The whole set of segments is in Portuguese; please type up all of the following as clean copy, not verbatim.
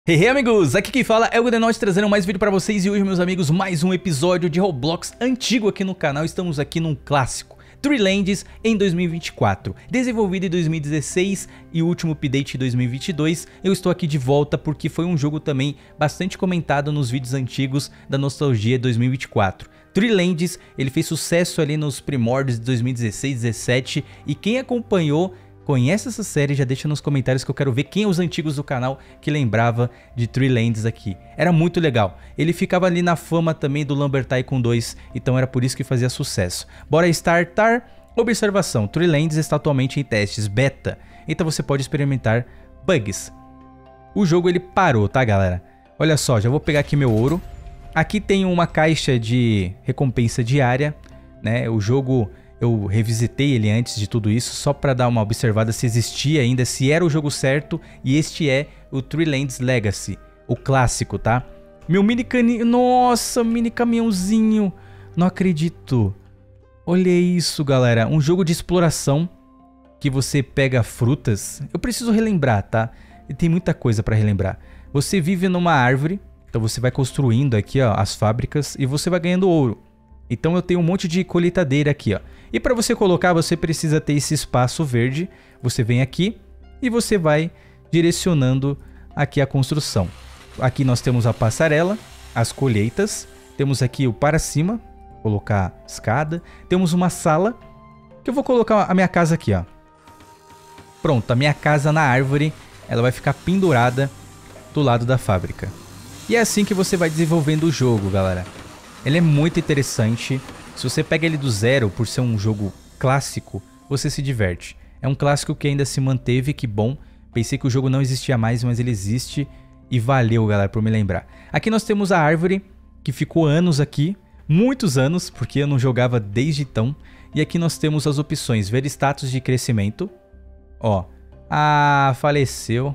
Hey amigos, aqui quem fala é o Goodenote trazendo mais vídeo pra vocês e hoje, meus amigos, mais um episódio de Roblox antigo aqui no canal. Estamos aqui num clássico, Treelands em 2024, desenvolvido em 2016 e o último update em 2022. Eu estou aqui de volta porque foi um jogo também bastante comentado nos vídeos antigos da nostalgia 2024. Treelands, ele fez sucesso ali nos primórdios de 2016, 2017 e quem acompanhou conhece essa série, já deixa nos comentários que eu quero ver quem é os antigos do canal que lembrava de Treelands aqui. Era muito legal. Ele ficava ali na fama também do Lumber Tycoon 2, então era por isso que fazia sucesso. Bora startar. Observação, Treelands está atualmente em testes beta, então você pode experimentar bugs. O jogo ele parou, tá galera? Olha só, já vou pegar aqui meu ouro. Aqui tem uma caixa de recompensa diária, né? O jogo... eu revisitei ele antes de tudo isso, só para dar uma observada se existia ainda, se era o jogo certo. E este é o Treelands Legacy, o clássico, tá? Meu mini caninho, nossa, mini caminhãozinho, não acredito. Olha isso, galera, um jogo de exploração que você pega frutas. Eu preciso relembrar, tá? E tem muita coisa para relembrar. Você vive numa árvore, então você vai construindo aqui, ó, as fábricas e você vai ganhando ouro. Então eu tenho um monte de colheitadeira aqui, ó. E para você colocar, você precisa ter esse espaço verde. Você vem aqui e você vai direcionando aqui a construção. Aqui nós temos a passarela, as colheitas. Temos aqui o para cima, colocar escada. Temos uma sala, que eu vou colocar a minha casa aqui, ó. Pronto, a minha casa na árvore, ela vai ficar pendurada do lado da fábrica. E é assim que você vai desenvolvendo o jogo, galera. Ele é muito interessante. Se você pega ele do zero, por ser um jogo clássico, você se diverte. É um clássico que ainda se manteve, que bom. Pensei que o jogo não existia mais, mas ele existe. E valeu, galera, por me lembrar. Aqui nós temos a árvore, que ficou anos aqui. Muitos anos, porque eu não jogava desde então. E aqui nós temos as opções. Ver status de crescimento. Ó. Ah, faleceu.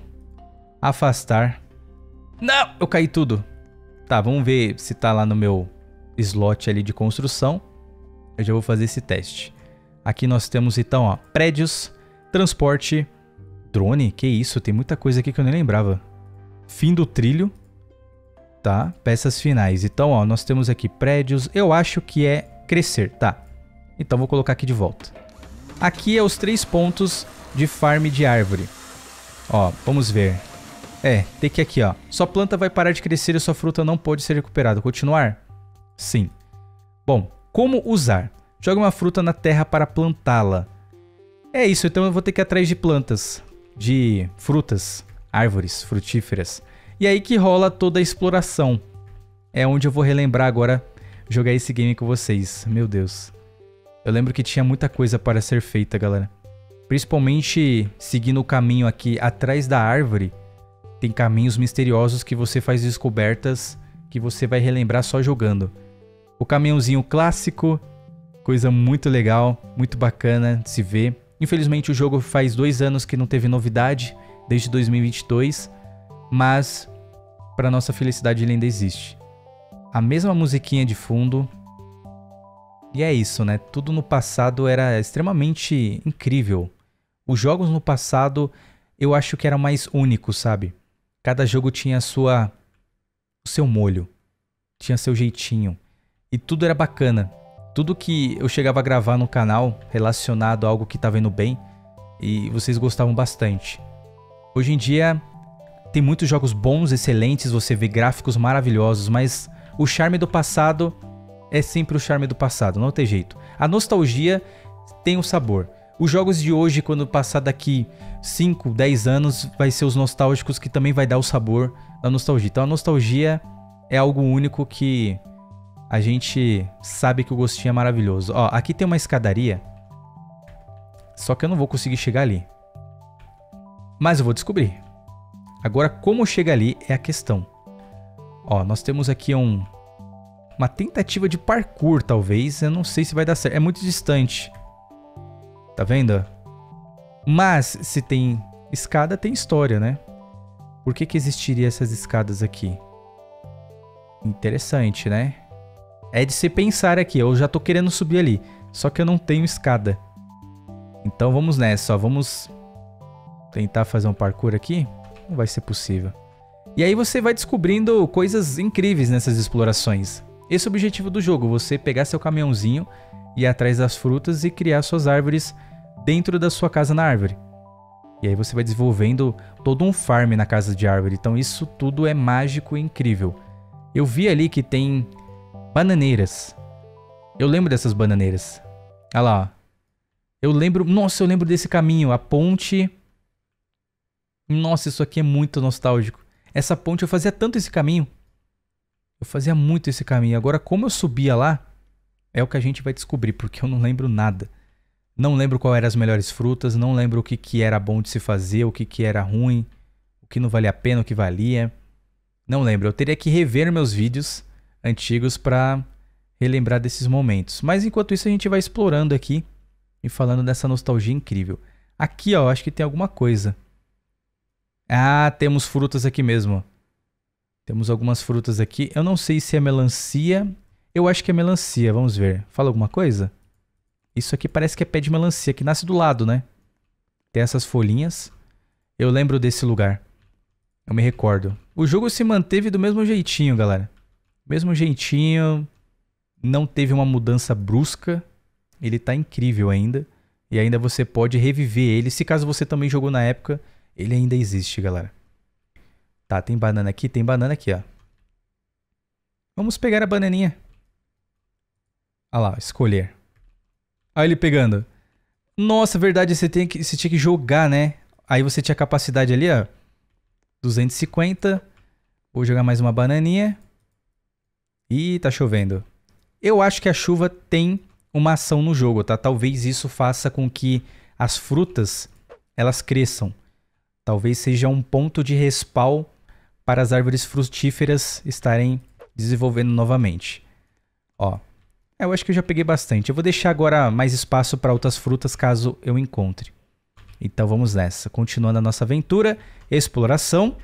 Afastar. Não, eu caí tudo. Tá, vamos ver se tá lá no meu... slot ali de construção. Eu já vou fazer esse teste. Aqui nós temos então, ó, prédios, transporte, drone, que isso, tem muita coisa aqui que eu nem lembrava. Fim do trilho, tá? Peças finais. Então, ó, nós temos aqui prédios, eu acho que é crescer, tá? Então vou colocar aqui de volta. Aqui é os 3 pontos de farm de árvore. Ó, vamos ver. Tem que aqui, ó. Sua planta vai parar de crescer e sua fruta não pode ser recuperada. Continuar? Sim. Bom, como usar? Joga uma fruta na terra para plantá-la. É isso, então eu vou ter que ir atrás de plantas, de frutas, árvores frutíferas. E aí que rola toda a exploração. É onde eu vou relembrar agora jogar esse game com vocês. Meu Deus. Eu lembro que tinha muita coisa para ser feita, galera. Principalmente seguindo o caminho aqui atrás da árvore. Tem caminhos misteriosos que você faz descobertas que você vai relembrar só jogando. O caminhãozinho clássico, coisa muito legal, muito bacana de se ver. Infelizmente o jogo faz 2 anos que não teve novidade, desde 2022, mas para nossa felicidade ele ainda existe. A mesma musiquinha de fundo. E é isso, né? Tudo no passado era extremamente incrível. Os jogos no passado eu acho que eram mais únicos, sabe? Cada jogo tinha o seu molho, tinha seu jeitinho. E tudo era bacana. Tudo que eu chegava a gravar no canal relacionado a algo que estava indo bem, e vocês gostavam bastante. Hoje em dia tem muitos jogos bons, excelentes, você vê gráficos maravilhosos, mas o charme do passado é sempre o charme do passado, não tem jeito. A nostalgia tem um sabor. Os jogos de hoje, quando passar daqui 5, 10 anos, vai ser os nostálgicos que também vai dar o sabor da nostalgia. Então a nostalgia é algo único que a gente sabe que o gostinho é maravilhoso. Ó, aqui tem uma escadaria. Só que eu não vou conseguir chegar ali. Mas eu vou descobrir. Agora, como chegar ali é a questão. Ó, nós temos aqui uma tentativa de parkour, talvez. Eu não sei se vai dar certo. É muito distante. Tá vendo? Mas, se tem escada, tem história, né? Por que existiria essas escadas aqui? Interessante, né? É de se pensar aqui. Eu já tô querendo subir ali. Só que eu não tenho escada. Então vamos nessa, ó. Vamos tentar fazer um parkour aqui. Não vai ser possível. E aí você vai descobrindo coisas incríveis nessas explorações. Esse é o objetivo do jogo, você pegar seu caminhãozinho, ir atrás das frutas e criar suas árvores dentro da sua casa na árvore. E aí você vai desenvolvendo todo um farm na casa de árvore. Então isso tudo é mágico e incrível. Eu vi ali que tem bananeiras. Eu lembro dessas bananeiras. Olha lá, ó. Eu lembro... Nossa, eu lembro desse caminho. A ponte... Nossa, isso aqui é muito nostálgico. Essa ponte, eu fazia tanto esse caminho. Eu fazia muito esse caminho. Agora, como eu subia lá, é o que a gente vai descobrir, porque eu não lembro nada. Não lembro qual eram as melhores frutas, não lembro o que era bom de se fazer, o que era ruim, o que não valia a pena, o que valia. Não lembro. Eu teria que rever meus vídeos antigos para relembrar desses momentos. Mas enquanto isso, a gente vai explorando aqui e falando dessa nostalgia incrível. Aqui, ó, acho que tem alguma coisa. Ah, temos frutas aqui mesmo. Temos algumas frutas aqui. Eu não sei se é melancia. Eu acho que é melancia, vamos ver. Fala alguma coisa? Isso aqui parece que é pé de melancia, que nasce do lado, né? Tem essas folhinhas. Eu lembro desse lugar. Eu me recordo. O jogo se manteve do mesmo jeitinho, galera. Mesmo jeitinho. Não teve uma mudança brusca. Ele tá incrível ainda. E ainda você pode reviver ele. Se caso você também jogou na época, ele ainda existe, galera. Tá, tem banana aqui, ó. Vamos pegar a bananinha. Olha lá, escolher. Olha ele pegando. Nossa, verdade, você tinha que jogar, né? Aí você tinha capacidade ali, ó. 250. Vou jogar mais uma bananinha. Ih, tá chovendo. Eu acho que a chuva tem uma ação no jogo, tá? Talvez isso faça com que as frutas, elas cresçam. Talvez seja um ponto de respawn para as árvores frutíferas estarem desenvolvendo novamente. Ó. Eu acho que eu já peguei bastante. Eu vou deixar agora mais espaço para outras frutas caso eu encontre. Então vamos nessa. Continuando a nossa aventura, exploração.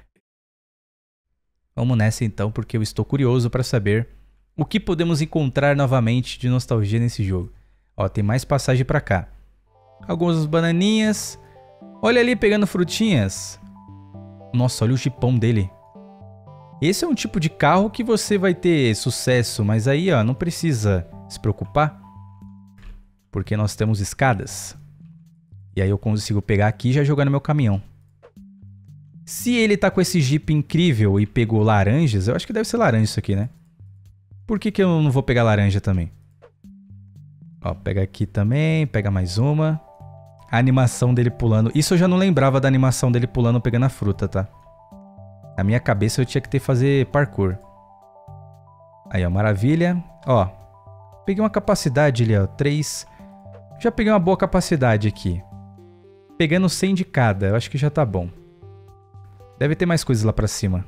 Vamos nessa então, porque eu estou curioso para saber o que podemos encontrar novamente de nostalgia nesse jogo. Ó, tem mais passagem para cá. Algumas bananinhas. Olha ali pegando frutinhas. Nossa, olha o jipão dele. Esse é um tipo de carro que você vai ter sucesso, mas aí, ó, não precisa se preocupar, porque nós temos escadas. E aí eu consigo pegar aqui e já jogar no meu caminhão. Se ele tá com esse Jeep incrível e pegou laranjas, eu acho que deve ser laranja isso aqui, né? Por que eu não vou pegar laranja também? Ó, pega aqui também, pega mais uma. A animação dele pulando. Isso eu já não lembrava da animação dele pulando pegando a fruta, tá? Na minha cabeça eu tinha que ter que fazer parkour. Aí, ó, maravilha. Ó, peguei uma capacidade ali, ó, 3. Já peguei uma boa capacidade aqui. Pegando 100 de cada, eu acho que já tá bom. Deve ter mais coisas lá pra cima.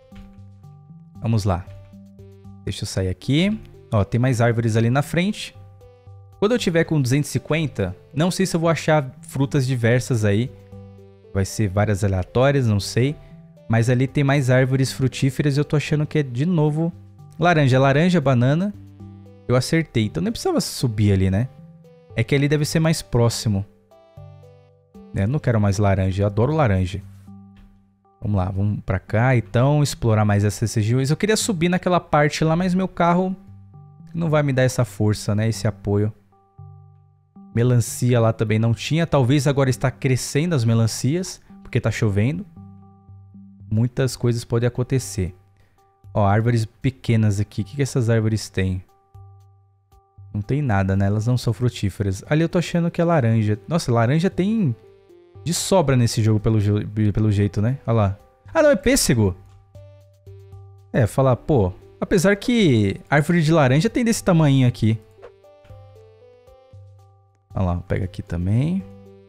Vamos lá. Deixa eu sair aqui. Ó, tem mais árvores ali na frente. Quando eu tiver com 250, não sei se eu vou achar frutas diversas aí. Vai ser várias aleatórias, não sei. Mas ali tem mais árvores frutíferas e eu tô achando que é de novo laranja. Laranja, banana. Eu acertei. Então nem precisava subir ali, né? É que ali deve ser mais próximo. Eu não quero mais laranja. Eu adoro laranja. Vamos lá, vamos pra cá. Então, explorar mais essas regiões. Eu queria subir naquela parte lá, mas meu carro não vai me dar essa força, né? Esse apoio. Melancia lá também não tinha. Talvez agora está crescendo as melancias, porque tá chovendo. Muitas coisas podem acontecer. Ó, árvores pequenas aqui. O que essas árvores têm? Não tem nada, né? Elas não são frutíferas. Ali eu tô achando que é laranja. Nossa, laranja tem de sobra nesse jogo pelo jeito, né? Olha lá. Ah, não, é pêssego. É, falar, pô... Apesar que árvore de laranja tem desse tamanho aqui. Olha lá, pega aqui também.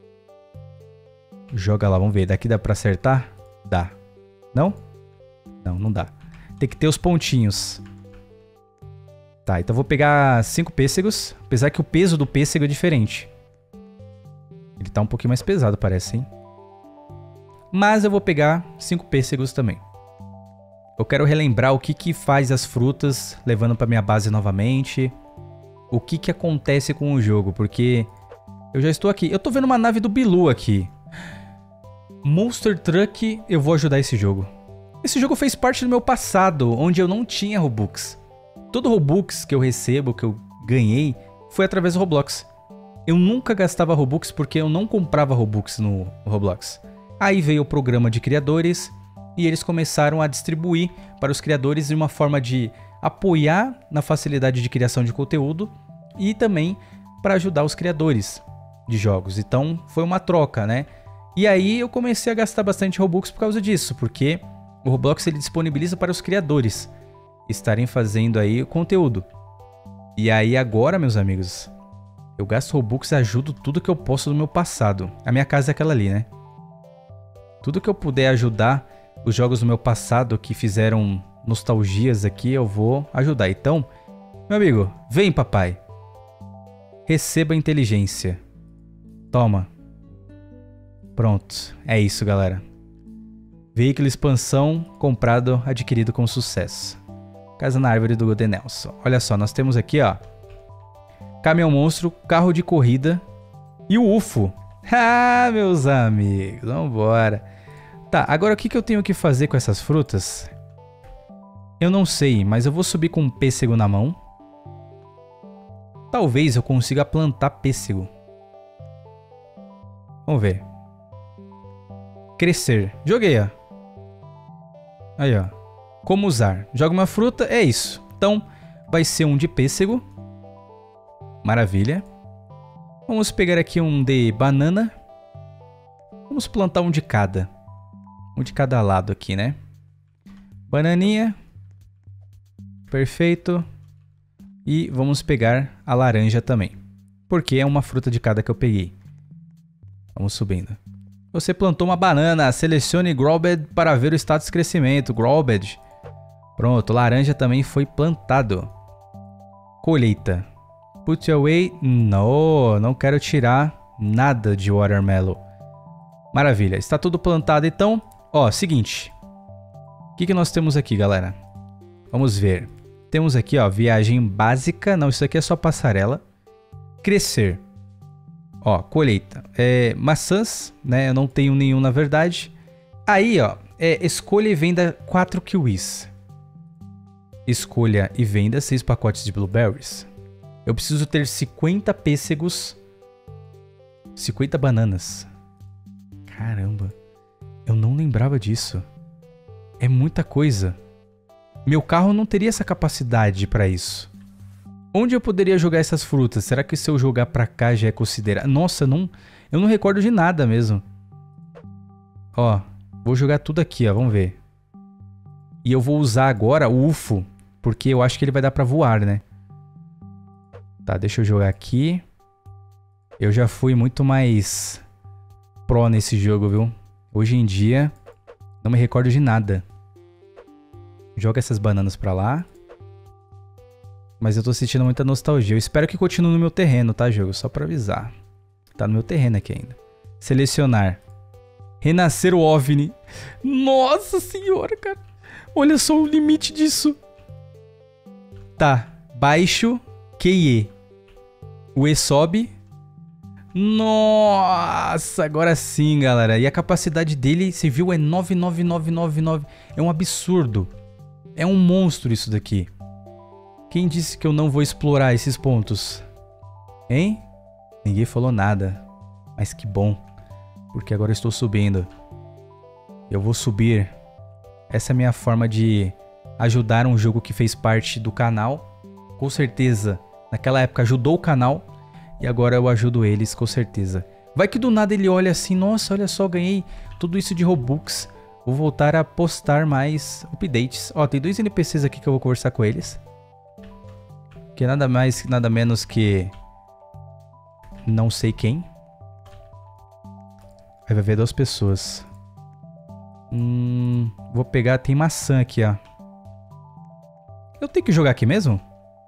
Joga lá, vamos ver. Daqui dá pra acertar? Dá. Não? Não, não dá. Tem que ter os pontinhos. Tá, então eu vou pegar 5 pêssegos. Apesar que o peso do pêssego é diferente. Ele tá um pouquinho mais pesado, parece, hein? Mas eu vou pegar 5 pêssegos também. Eu quero relembrar o que faz as frutas levando pra minha base novamente. O que acontece com o jogo, porque eu já estou aqui. Eu tô vendo uma nave do Bilu aqui. Monster Truck, eu vou ajudar esse jogo. Esse jogo fez parte do meu passado, onde eu não tinha Robux. Todo Robux que eu recebo, que eu ganhei, foi através do Roblox. Eu nunca gastava Robux porque eu não comprava Robux no Roblox. Aí veio o programa de criadores e eles começaram a distribuir para os criadores de uma forma de apoiar na facilidade de criação de conteúdo e também para ajudar os criadores de jogos. Então foi uma troca, né? E aí eu comecei a gastar bastante Robux por causa disso, porque o Roblox ele disponibiliza para os criadores estarem fazendo aí o conteúdo. E aí agora, meus amigos, eu gasto Robux e ajudo tudo que eu posso do meu passado. A minha casa é aquela ali, né? Tudo que eu puder ajudar os jogos do meu passado que fizeram nostalgias aqui, eu vou ajudar. Então, meu amigo, vem papai. Receba inteligência. Toma. Pronto, é isso, galera. Veículo expansão comprado, adquirido com sucesso. Casa na árvore do Golden Nelson. Olha só, nós temos aqui, ó, caminhão monstro, carro de corrida e o UFO. Ah, meus amigos, vambora. Tá, agora o que eu tenho que fazer com essas frutas? Eu não sei, mas eu vou subir com um pêssego na mão. Talvez eu consiga plantar pêssego. Vamos ver. Crescer. Joguei, ó. Aí, ó. Como usar. Joga uma fruta, é isso. Então, vai ser um de pêssego. Maravilha. Vamos pegar aqui um de banana. Vamos plantar um de cada. Um de cada lado aqui, né? Bananinha. Perfeito. E vamos pegar a laranja também. Porque é uma fruta de cada que eu peguei. Vamos subindo. Você plantou uma banana. Selecione Growbed para ver o status de crescimento. Growbed. Pronto, laranja também foi plantado. Colheita. Put away. Não quero tirar nada de watermelon. Maravilha, está tudo plantado então. Ó, seguinte. O que nós temos aqui, galera? Vamos ver. Temos aqui, ó, viagem básica. Não, isso aqui é só passarela. Crescer. Ó, colheita. Maçãs, né? Eu não tenho nenhum na verdade. Aí, ó, escolha e venda 4 kiwis. Escolha e venda 6 pacotes de blueberries. Eu preciso ter 50 pêssegos. 50 bananas. Caramba. Eu não lembrava disso. É muita coisa. Meu carro não teria essa capacidade para isso. Onde eu poderia jogar essas frutas? Será que se eu jogar pra cá já é considerado? Nossa, eu não recordo de nada mesmo. Ó, vou jogar tudo aqui, ó. Vamos ver. E eu vou usar agora o UFO. Porque eu acho que ele vai dar pra voar, né? Tá, deixa eu jogar aqui. Eu já fui muito mais pro nesse jogo, viu? Hoje em dia, não me recordo de nada. Joga essas bananas pra lá. Mas eu tô sentindo muita nostalgia. Eu espero que continue no meu terreno, tá, jogo? Só pra avisar. Tá no meu terreno aqui ainda. Selecionar. Renascer o OVNI. Nossa senhora, cara. Olha só o limite disso. Tá. Baixo. QE. O E sobe. Nossa, agora sim, galera. E a capacidade dele, você viu, é 99999. É um absurdo. É um monstro isso daqui. Quem disse que eu não vou explorar esses pontos? Hein? Ninguém falou nada. Mas que bom. Porque agora eu estou subindo. Eu vou subir. Essa é a minha forma de ajudar um jogo que fez parte do canal. Com certeza, naquela época ajudou o canal. E agora eu ajudo eles, com certeza. Vai que do nada ele olha assim, nossa, olha só, ganhei tudo isso de Robux. Vou voltar a postar mais updates. Ó, tem 2 NPCs aqui que eu vou conversar com eles. Que é nada mais, nada menos que... não sei quem. Aí vai ver 2 pessoas. Vou pegar, tem maçã aqui, ó. Eu tenho que jogar aqui mesmo?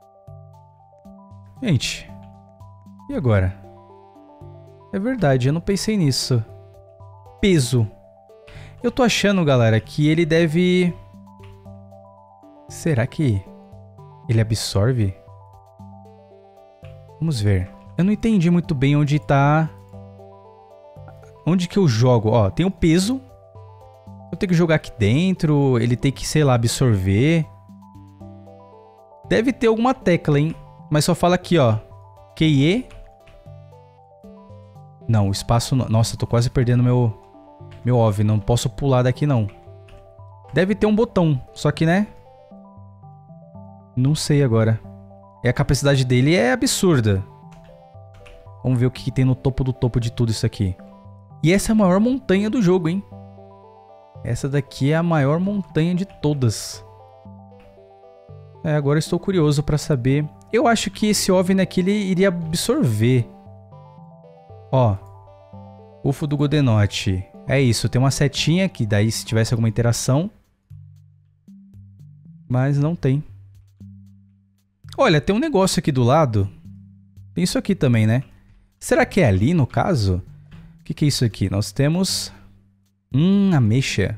Gente... E agora? É verdade, eu não pensei nisso. Peso. Eu tô achando, galera, que ele deve... Será que ele absorve? Vamos ver. Eu não entendi muito bem onde tá... Onde que eu jogo? Ó, tem o peso. Eu tenho que jogar aqui dentro, ele tem que, sei lá, absorver. Deve ter alguma tecla, hein? Mas só fala aqui, ó. QE. Não, o espaço... Nossa, tô quase perdendo meu OV. Não posso pular daqui, não. Deve ter um botão. Só que, né? Não sei agora. E a capacidade dele é absurda. Vamos ver o que tem no topo do topo de tudo isso aqui. E essa é a maior montanha do jogo, hein? Essa daqui é a maior montanha de todas. Agora eu estou curioso pra saber. Eu acho que esse OVNI aqui ele iria absorver. Ó. UFO do Godenote. É isso, tem uma setinha que daí se tivesse alguma interação. Mas não tem. Olha, tem um negócio aqui do lado. Tem isso aqui também, né? Será que é ali no caso? O que é isso aqui? Nós temos... ameixa.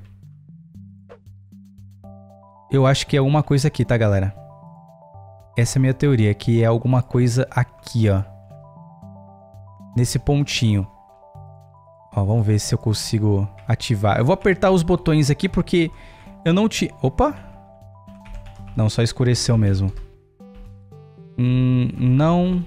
Eu acho que é alguma coisa aqui, tá, galera? Essa é a minha teoria, que é alguma coisa aqui, ó. Nesse pontinho. Ó, vamos ver se eu consigo ativar. Eu vou apertar os botões aqui porque eu não te... Opa! Não, só escureceu mesmo. Não...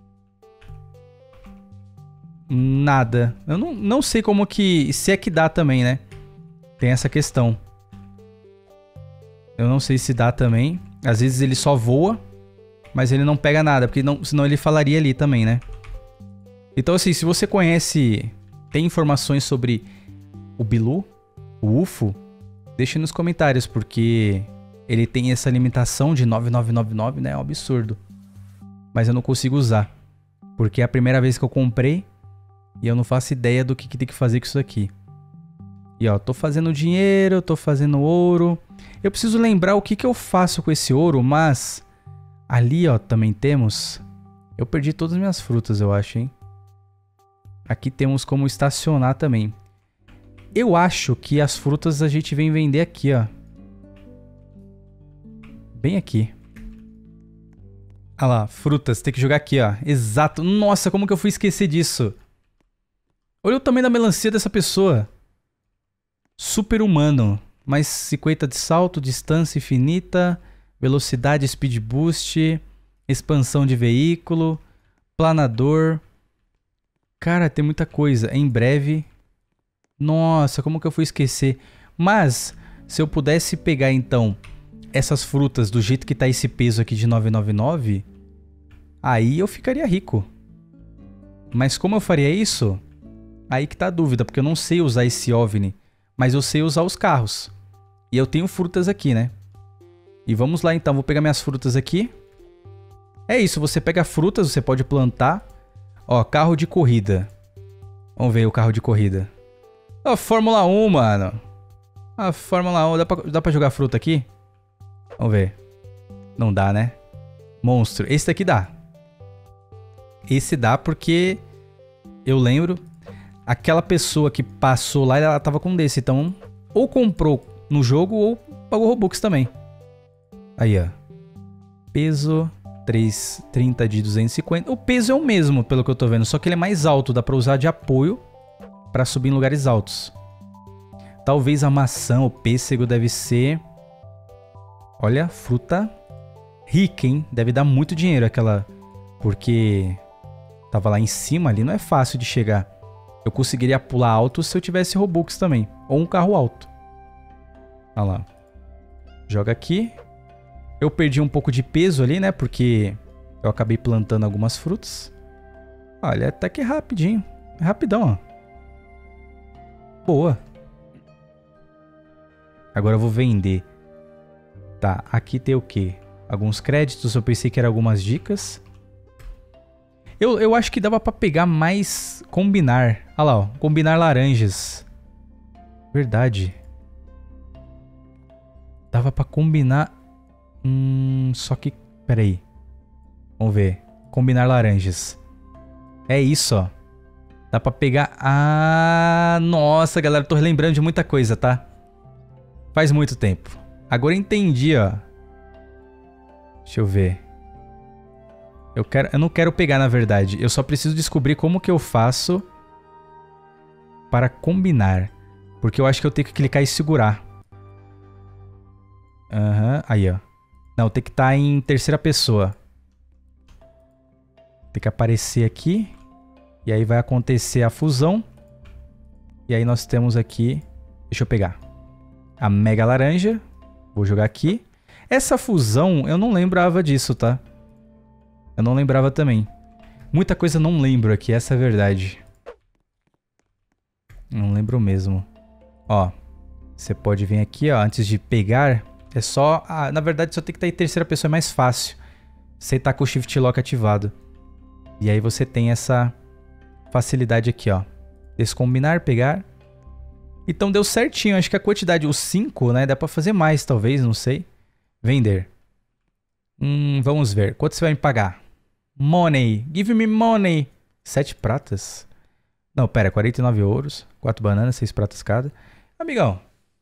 Nada. Eu não sei como que... Se é que dá também, né? Tem essa questão. Eu não sei se dá também. Às vezes ele só voa, mas ele não pega nada, porque senão ele falaria ali também, né? Então assim, se você conhece... Tem informações sobre o Bilu, o UFO, deixe nos comentários, porque ele tem essa limitação de 9999, né? É um absurdo. Mas eu não consigo usar, porque é a primeira vez que eu comprei e eu não faço ideia do que tem que fazer com isso aqui. E ó, tô fazendo dinheiro, tô fazendo ouro. Eu preciso lembrar o que eu faço com esse ouro, mas... Ali, ó, também temos... Eu perdi todas as minhas frutas, eu acho, hein? Aqui temos como estacionar também. Eu acho que as frutas a gente vem vender aqui, ó. Bem aqui. Olha lá, frutas. Tem que jogar aqui, ó. Exato. Nossa, como que eu fui esquecer disso? Olha o tamanho da melancia dessa pessoa. Super humano. Mais 50 de salto, distância infinita, velocidade, speed boost, expansão de veículo, planador. Cara, tem muita coisa. Em breve. Nossa, como que eu fui esquecer? Mas, se eu pudesse pegar então essas frutas do jeito que tá esse peso aqui de 999, aí eu ficaria rico. Mas como eu faria isso? Aí que tá a dúvida, porque eu não sei usar esse OVNI, mas eu sei usar os carros. E eu tenho frutas aqui, né? E vamos lá então, vou pegar minhas frutas aqui. É isso, você pega frutas, você pode plantar. Ó, carro de corrida. Vamos ver o carro de corrida. Ó, Fórmula 1, mano. A Fórmula 1, dá pra jogar fruta aqui? Vamos ver. Não dá, né? Monstro. Esse daqui dá. Esse dá porque eu lembro, aquela pessoa que passou lá, ela tava com um desse. Então, ou comprou no jogo ou pagou Robux também. Aí, ó. Peso 330 de 250. O peso é o mesmo, pelo que eu tô vendo. Só que ele é mais alto. Dá pra usar de apoio pra subir em lugares altos. Talvez a maçã, o pêssego deve ser... Olha, fruta rica, hein? Deve dar muito dinheiro aquela... Porque tava lá em cima, ali não é fácil de chegar. Eu conseguiria pular alto se eu tivesse Robux também. Ou um carro alto. Olha lá. Joga aqui. Eu perdi um pouco de peso ali, né? Porque eu acabei plantando algumas frutas. Olha, até que é rapidinho. É rapidão, ó. Boa. Agora eu vou vender. Tá, aqui tem o quê? Alguns créditos, eu pensei que eram algumas dicas. Eu acho que dava pra pegar mais... Combinar. Olha lá, ó. Combinar laranjas. Verdade. Dava pra combinar... só que... Pera aí. Vamos ver. Combinar laranjas. É isso, ó. Dá pra pegar... Ah, nossa, galera. Tô lembrando de muita coisa, tá? Faz muito tempo. Agora eu entendi, ó. Deixa eu ver. Eu não quero pegar, na verdade. Eu só preciso descobrir como que eu faço para combinar. Porque eu acho que eu tenho que clicar e segurar. Aham, aí ó. Não, tem que estar em terceira pessoa. Tem que aparecer aqui. E aí vai acontecer a fusão. E aí nós temos aqui... Deixa eu pegar. A mega laranja. Vou jogar aqui. Essa fusão, eu não lembrava disso, tá? Eu não lembrava também. Muita coisa eu não lembro aqui, essa é a verdade. Não lembro mesmo. Ó, você pode vir aqui, ó, antes de pegar, é só... Ah, na verdade, só tem que estar em terceira pessoa, é mais fácil. Você tá com o Shift Lock ativado. E aí você tem essa facilidade aqui, ó. Descombinar, pegar. Então deu certinho, acho que a quantidade, os 5, né, dá pra fazer mais, talvez, não sei. Vender. Vamos ver, quanto você vai me pagar? Money, give me money. 7 pratas? Não, pera, 49 ouros, 4 bananas, 6 pratas cada. Amigão,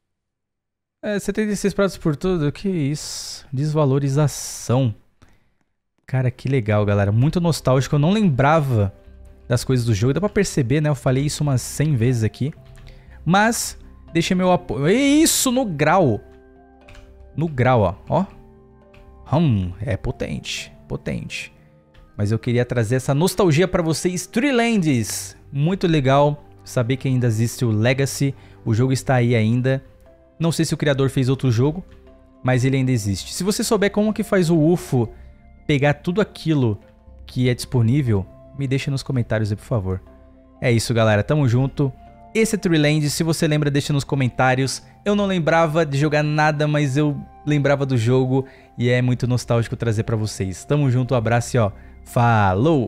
76 pratas por tudo, que isso? Desvalorização. Cara, que legal, galera. Muito nostálgico, eu não lembrava das coisas do jogo. Dá pra perceber, né? Eu falei isso umas 100 vezes aqui. Mas, deixa meu apoio. Isso, no grau. No grau, ó. É potente, potente. Mas eu queria trazer essa nostalgia pra vocês. Treelands, muito legal saber que ainda existe o Legacy. O jogo está aí ainda. Não sei se o criador fez outro jogo, mas ele ainda existe. Se você souber como que faz o UFO pegar tudo aquilo que é disponível, me deixa nos comentários aí, por favor. É isso, galera. Tamo junto. Esse é Treelands. Se você lembra, deixa nos comentários. Eu não lembrava de jogar nada, mas eu lembrava do jogo. E é muito nostálgico trazer pra vocês. Tamo junto, um abraço e ó, falou!